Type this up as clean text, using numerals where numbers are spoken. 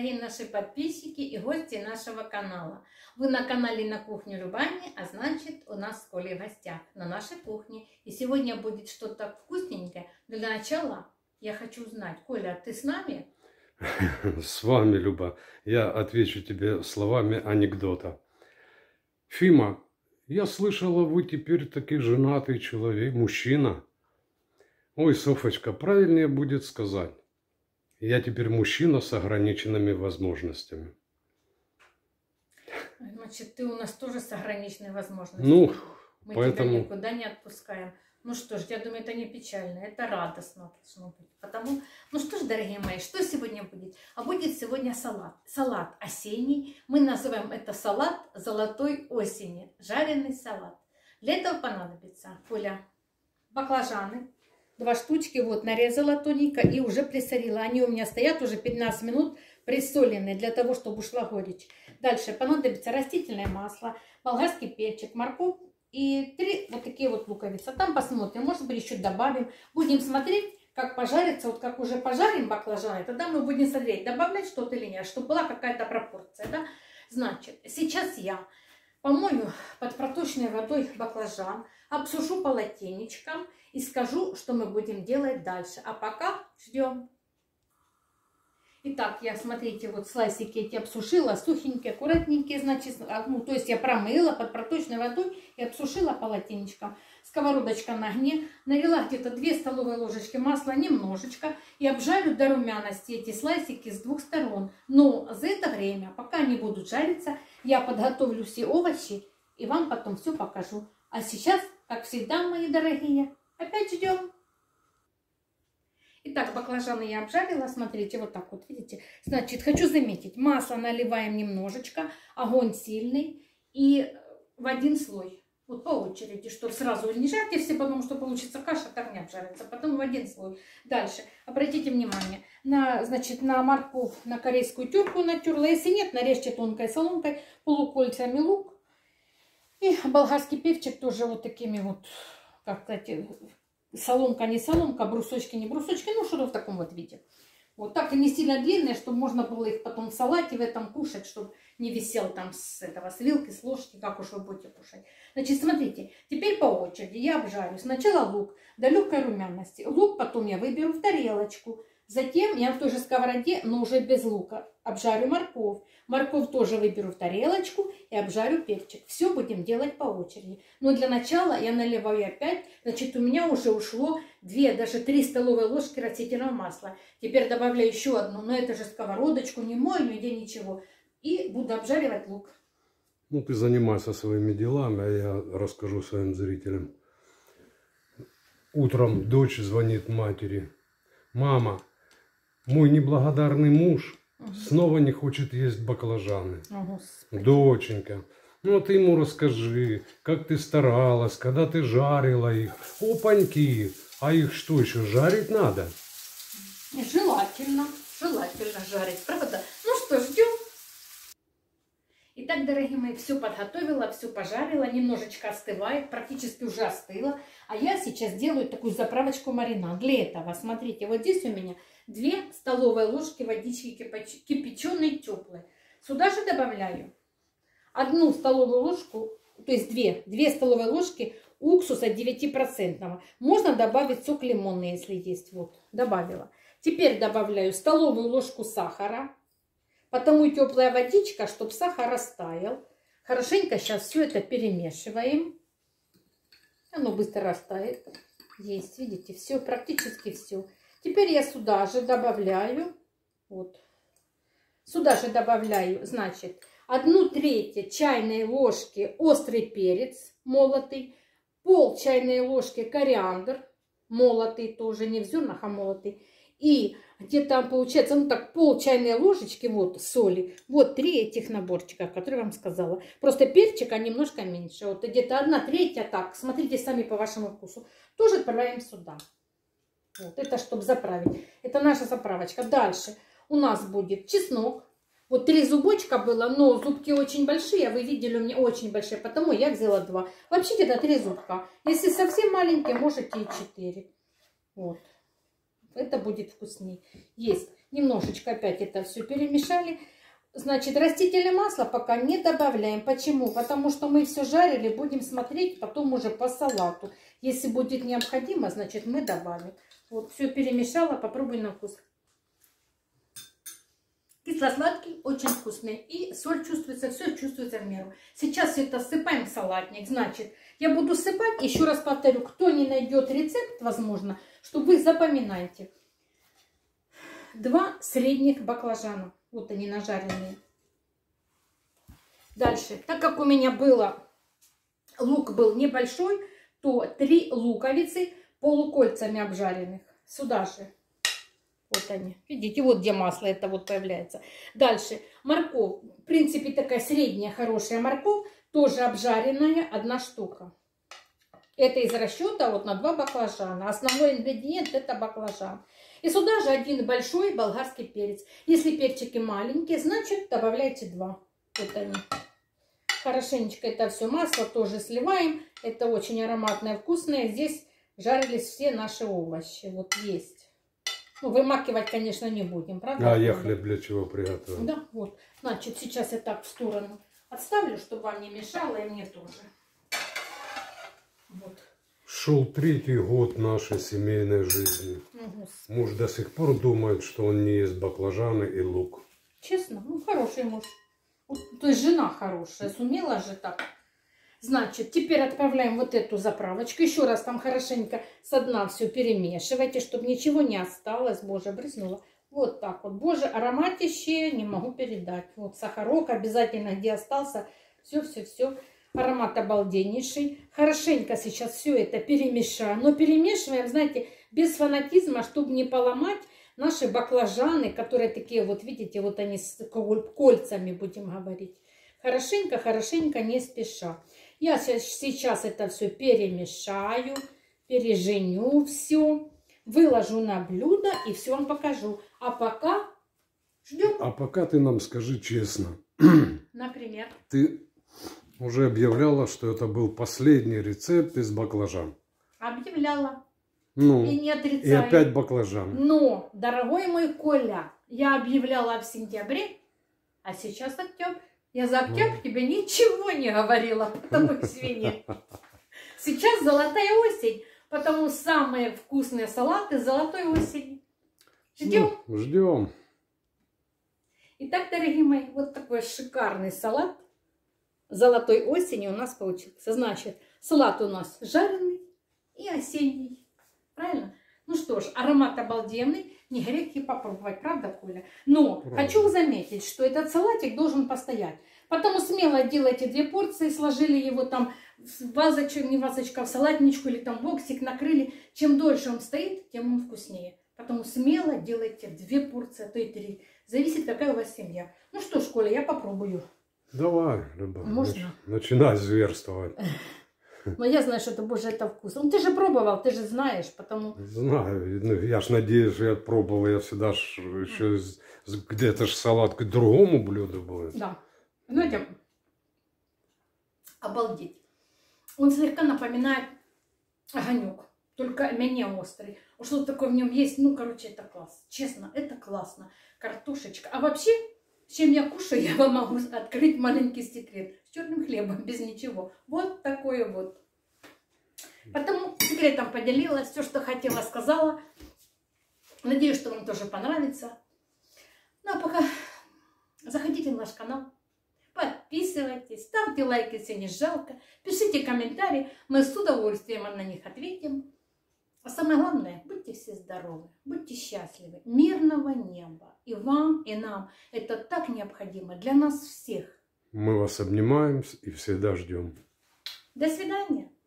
дорогие наши подписчики и гости нашего канала. Вы на канале «На кухню Любани», а значит, у нас с Колей в гостях на нашей кухне. И сегодня будет что-то вкусненькое. Но для начала я хочу узнать, Коля, ты с нами? С вами, Люба. Я отвечу тебе словами анекдота. Фима, я слышала, вы теперь таки женатый человек, мужчина. Ой, Софочка, правильнее будет сказать. Я теперь мужчина с ограниченными возможностями. Значит, ты у нас тоже с ограниченной возможностью. Ну, мы поэтому... тебя никуда не отпускаем. Ну что ж, я думаю, это не печально, это радостно должно быть. Потому, ну что ж, дорогие мои, что сегодня будет? А будет сегодня салат. Салат осенний. Мы называем это салат золотой осени. Жареный салат. Для этого понадобится, Коля, баклажаны. 2 штучки, вот, нарезала тоненько и уже присолила. Они у меня стоят уже 15 минут присоленные, для того, чтобы ушла горечь. Дальше понадобится растительное масло, болгарский перчик, морковь и 3 вот такие вот луковицы. Там посмотрим, может быть, еще добавим. Будем смотреть, как пожарится. Вот как уже пожарим баклажаны, тогда мы будем смотреть, добавлять что-то или нет, чтобы была какая-то пропорция, да? Значит, сейчас я помою под проточной водой баклажан, обсушу полотенечком и скажу, что мы будем делать дальше. А пока ждем. Итак, я, смотрите, вот слайсики эти обсушила, сухенькие, аккуратненькие, значит, ну, то есть я промыла под проточной водой и обсушила полотенечком. Сковородочка на огне, налила где-то 2 столовые ложечки масла, немножечко, и обжарю до румяности эти слайсики с 2 сторон. Но за это время, пока они будут жариться, я подготовлю все овощи и вам потом все покажу. А сейчас, как всегда, мои дорогие, опять ждем. Итак, баклажаны я обжарила, смотрите, вот так вот, видите. Значит, хочу заметить, масло наливаем немножечко, огонь сильный и в один слой. Вот по очереди, чтобы сразу не жарьте все, потому что получится каша, так не обжарится. Потом в один слой. Дальше, обратите внимание, значит, на морковь, на корейскую терку натерла. Если нет, нарежьте тонкой соломкой, полукольцами лук. И болгарский перчик тоже вот такими вот, как сказать, соломка не соломка, брусочки не брусочки, ну что-то в таком вот виде. Вот так и не сильно длинные, чтобы можно было их потом в салате в этом кушать, чтобы не висел там с вилки, с ложки, как уж вы будете кушать. Значит, смотрите, теперь по очереди я обжарю. Сначала лук до легкой румяности. Лук потом я выберу в тарелочку. Затем я в той же сковороде, но уже без лука, обжарю морковь. Морковь тоже выберу в тарелочку и обжарю перчик. Все будем делать по очереди. Но для начала я наливаю опять. Значит, у меня уже ушло 2, даже 3 столовые ложки растительного масла. Теперь добавляю еще одну, но это же сковородочку, не мою, нигде ничего. И буду обжаривать лук. Ну, ты занимайся своими делами, а я расскажу своим зрителям. Утром дочь звонит матери. Мама, мой неблагодарный муж снова не хочет есть баклажаны. Доченька, ну ты ему расскажи, как ты старалась, когда ты жарила их. Опаньки, а их что, еще жарить надо? Желательно жарить, правда? Ну что, ждем. Итак, дорогие мои, все подготовила, все пожарила, немножечко остывает, практически уже остыло. А я сейчас делаю такую заправочку маринад. Для этого, смотрите, вот здесь у меня 2 столовые ложки водички кипяченой теплой. Сюда же добавляю 1 столовую ложку, то есть 2 столовые ложки уксуса 9%. Можно добавить сок лимонный, если есть. Вот, добавила. Теперь добавляю столовую ложку сахара. Потому и теплая водичка, чтобы сахар растаял. Хорошенько сейчас все это перемешиваем. Оно быстро растает. Есть, видите, все, практически все. Теперь я сюда же добавляю, вот, сюда же добавляю, значит, 1/3 чайной ложки острый перец молотый, пол чайной ложки кориандр молотый, тоже не в зернах, а молотый. И где-то получается, ну так, пол чайной ложечки вот соли. Вот 3 этих наборчика, которые я вам сказала. Просто перчика немножко меньше. Вот где-то 1/3, так, смотрите сами по вашему вкусу. Тоже отправляем сюда. Вот это чтобы заправить. Это наша заправочка. Дальше у нас будет чеснок. Вот 3 зубочка было, но зубки очень большие. Вы видели, у меня очень большие, потому я взяла 2. Вообще где-то 3 зубка. Если совсем маленькие, можете и 4. Вот. Это будет вкуснее. Есть Немножечко опять это все перемешали. Значит, растительное масло пока не добавляем. Почему? Потому что мы все жарили, будем смотреть потом уже по салату. Если будет необходимо, значит мы добавим. Вот, все перемешала, попробуй на вкус. Кисло-сладкий, очень вкусный. И соль чувствуется, все чувствуется в меру. Сейчас все это сыпаем в салатник. Значит, я буду сыпать, еще раз повторю, кто не найдет рецепт, возможно, что вы запоминаете. 2 средних баклажана. Вот они нажаренные. Дальше, так как у меня лук был небольшой, то 3 луковицы полукольцами обжаренных. Сюда же. Вот они. Видите, вот где масло это вот появляется. Дальше, морковь. В принципе, такая средняя хорошая морковь. Тоже обжаренная, 1 штука. Это из расчета вот на 2 баклажана. Основной ингредиент это баклажан. И сюда же 1 большой болгарский перец. Если перчики маленькие, значит добавляйте 2. Вот они. Хорошенечко это все масло тоже сливаем. Это очень ароматное, вкусное. Здесь жарились все наши овощи. Вот есть. Ну, вымакивать, конечно, не будем, правда? А я хлеб для чего приготовил? Да, вот. Значит, сейчас я так в сторону отставлю, чтобы вам не мешало, и мне тоже. Вот. Шел 3-й год нашей семейной жизни. Муж до сих пор думает, что он не ест баклажаны и лук. Честно? Ну, хороший муж. Вот, то есть жена хорошая, сумела же так. Значит, теперь отправляем вот эту заправочку. Еще раз там хорошенько со дна все перемешивайте, чтобы ничего не осталось. Боже, брызнула. Вот так вот. Боже, ароматище не могу передать. Вот сахарок обязательно, где остался. Все. Аромат обалденнейший. Хорошенько сейчас все это перемешаем. Но перемешиваем, знаете, без фанатизма, чтобы не поломать наши баклажаны, которые такие вот, видите, вот они с кольцами, будем говорить. Хорошенько, не спеша. Я сейчас это все перемешаю, переженю все, выложу на блюдо и все вам покажу. А пока ждем. А пока ты нам скажи честно. Например? Ты уже объявляла, что это был последний рецепт из баклажан. Объявляла. Ну, и не отрицаю. И опять баклажан. Но, дорогой мой Коля, я объявляла в сентябре, а сейчас октябрь. Я за октябрь тебе ничего не говорила, потому извини. Сейчас золотая осень, потому самые вкусные салаты золотой осени. Ждем. Ну, ждем. Итак, дорогие мои, вот такой шикарный салат золотой осени у нас получился. Значит, салат у нас жареный и осенний. Правильно? Ну что ж, аромат обалденный. Не грех и попробовать, правда, Коля? Но хочу заметить, что этот салатик должен постоять. Потому смело делайте 2 порции, сложили его там в вазочку, не вазочка, в салатничку или там боксик, накрыли. Чем дольше он стоит, тем он вкуснее. Потому смело делайте 2 порции, а то и 3. Зависит, какая у вас семья. Ну что ж, Коля, я попробую. Давай, Люба. Можно? Начинай зверствовать. Но я знаю, что это, боже, это вкусно. Ну, ты же пробовал, ты же знаешь, потому... Знаю, ну, я ж надеюсь, что я пробовал, я всегда ж еще где-то ж салат к другому блюду будет. Да. Знаете, обалдеть. Он слегка напоминает огонек, только менее острый. Что-то такое в нем есть, ну, короче, это класс. Честно, это классно. Картошечка. А вообще, с чем я кушаю, я вам могу открыть маленький секрет. С черным хлебом, без ничего. Вот такое вот. Потому секретом поделилась, все, что хотела, сказала. Надеюсь, что вам тоже понравится. Ну, а пока заходите на наш канал. Подписывайтесь, ставьте лайки, если не жалко. Пишите комментарии, мы с удовольствием на них ответим. А самое главное, будьте все здоровы, будьте счастливы, мирного неба. И вам, и нам. Это так необходимо для нас всех. Мы вас обнимаем и всегда ждем. До свидания.